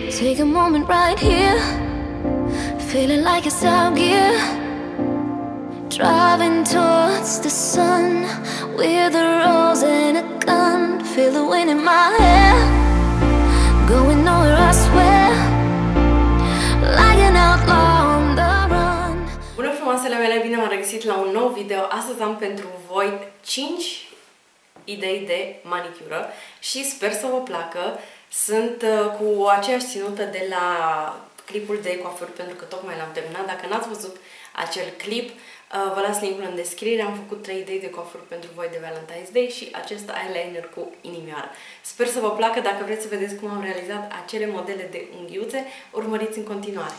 Take a moment right here, feeling like it's out gear. Driving towards the sun with a rose and a gun. Feel the wind in my hair, going nowhere I swear, like an outlaw on the run. Bună frumoasele mele, bine m-am regăsit la un nou video. Astăzi am pentru voi 5 idei de manicură și sper să vă placă. Sunt cu aceeași ținută de la clipul de coafuri, pentru că tocmai l-am terminat. Dacă n-ați văzut acel clip, vă las linkul în descriere. Am făcut 3 idei de coafuri pentru voi de Valentine's Day și acest eyeliner cu inimioară. Sper să vă placă. Dacă vreți să vedeți cum am realizat acele modele de unghiuțe, urmăriți în continuare.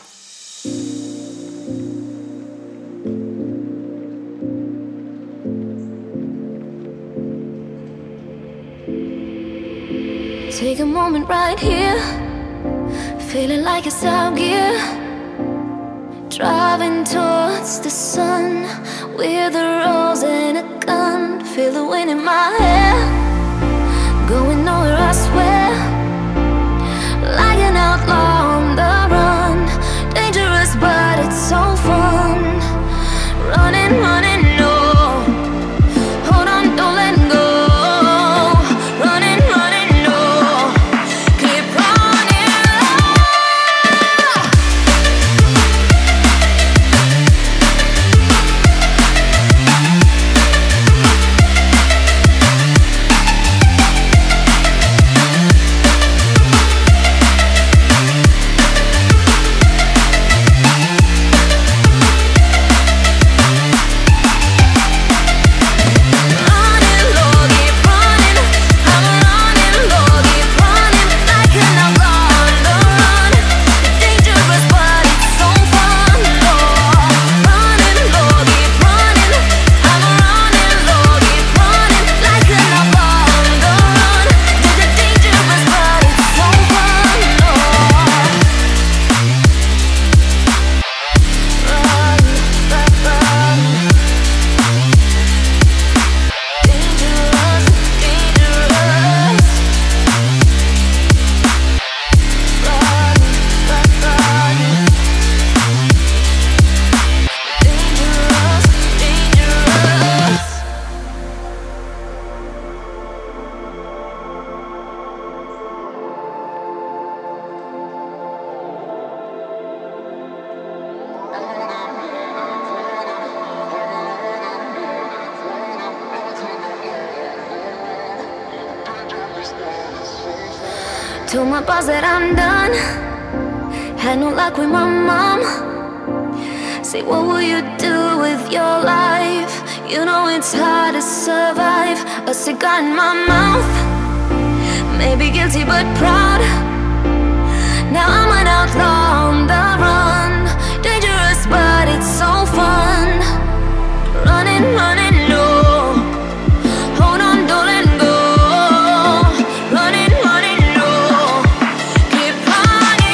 Take a moment right here, feeling like it's out gear. Driving towards the sun with a rose and a gun. Feel the wind in my hair, going nowhere I swear, like an outlaw on the run. Dangerous but it's so fun. Running, running, no. Hold on, don't let go. Running, running, no. Keep running. Told my boss that I'm done. Had no luck with my mom. Say, what will you do with your life? You know it's hard to survive. A cigar in my mouth, maybe guilty but proud. Now I'm an outlaw on the run. Dangerous but it's so fun. Running, running, no. Hold on, don't let go. Running, running, no. Keep running.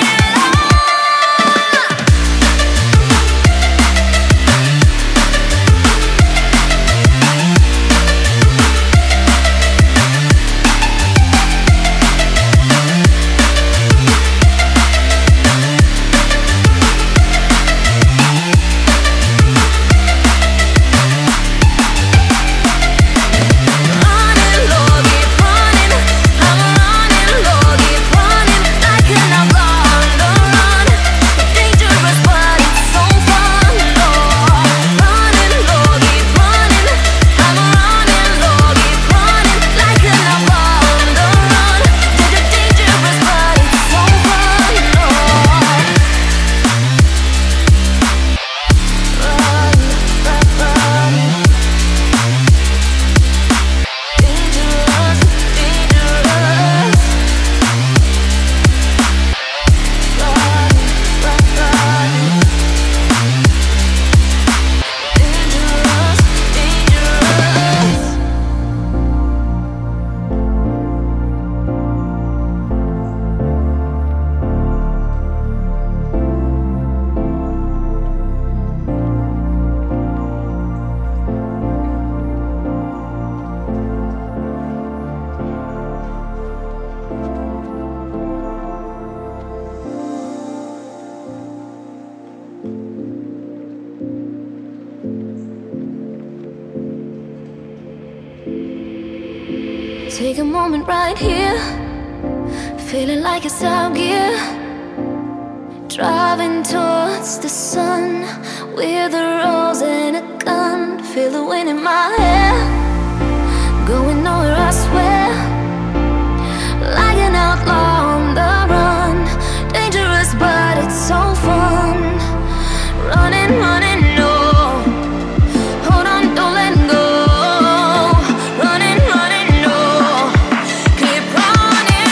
Take a moment right here, feeling like it's out gear. Driving towards the sun with a rose and a gun. Feel the wind in my hair, going nowhere I swear. Like an outlaw on the run, dangerous but it's so fun. Running, running, no, hold on, don't let go. Running, running, no, keep running.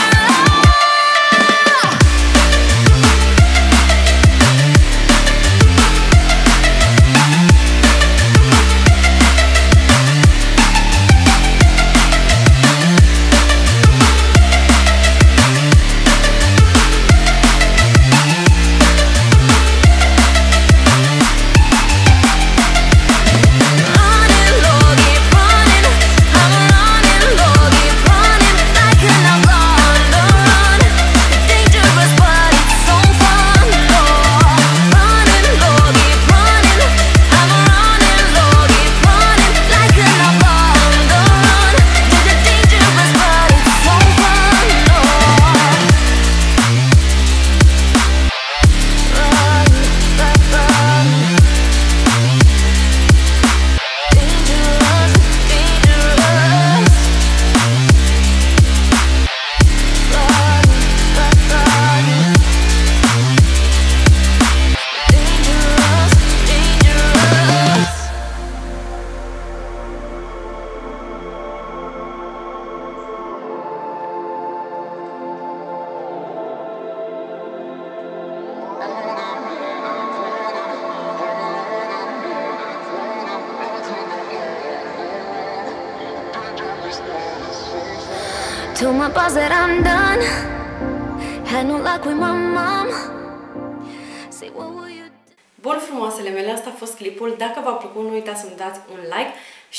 Told my boss that I'm done. Had no luck with my mom. Say what will you do? Bun, frumoasele mele, asta a fost clipul. Dacă v-a plăcut, nu uitați să-mi dați un like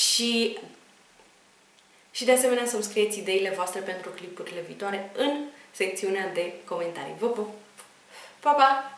și de asemenea să-mi scrieți ideile voastre pentru clipurile viitoare în secțiunea de comentarii. Vă pup! Pa, pa!